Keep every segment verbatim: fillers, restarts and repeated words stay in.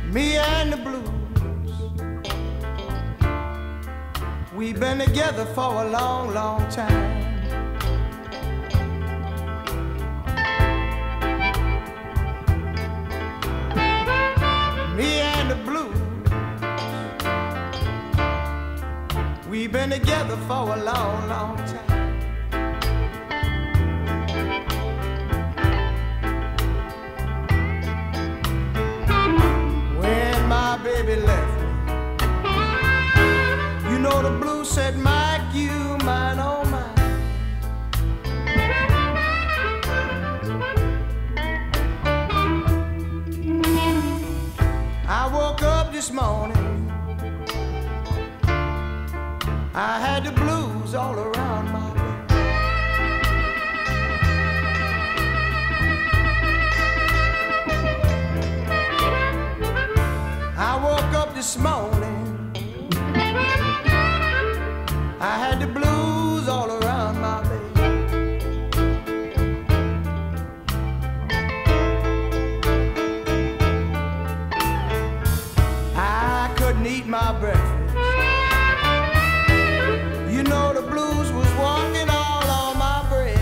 Me and the blues, we've been together for a long, long time. Me and the blues, we've been together for a long, long time. Baby left me, you know the blues said, Mike, you mine, oh mine. I woke up this morning, I had the blues all around my bed. I woke up this morning, I had the blues all around my bed. I couldn't eat my breakfast, you know the blues was walking all on my bread.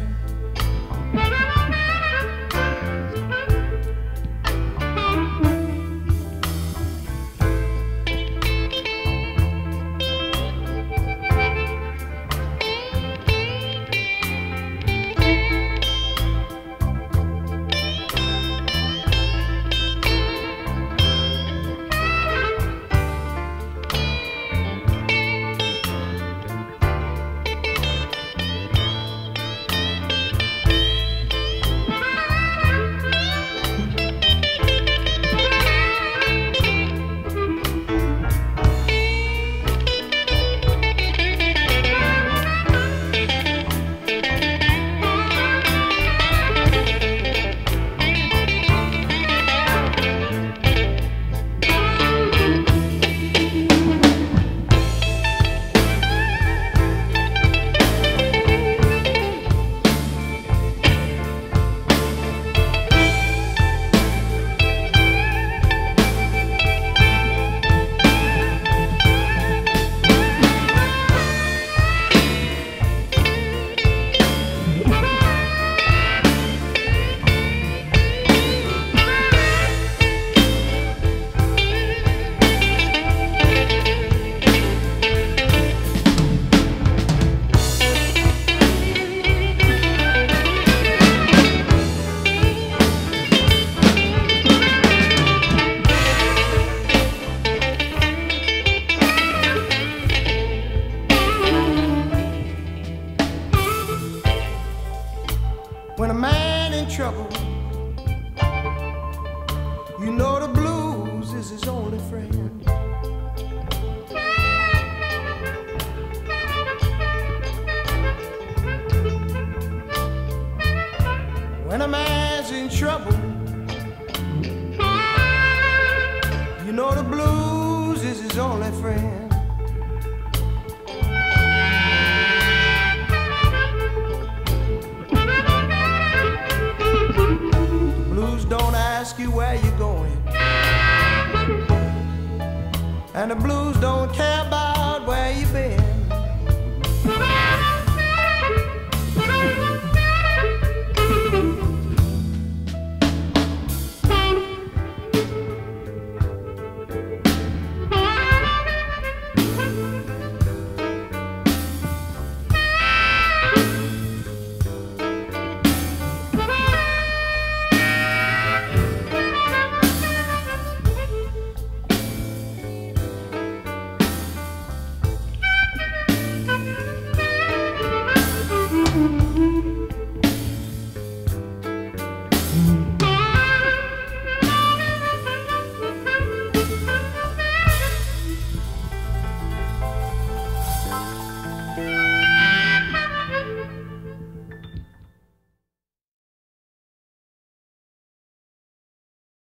When a man in trouble, you know the blues is his only friend. When a man's in trouble, you know the blues is his only friend. Don't ask you where you're going, and the blues don't care about where you've been.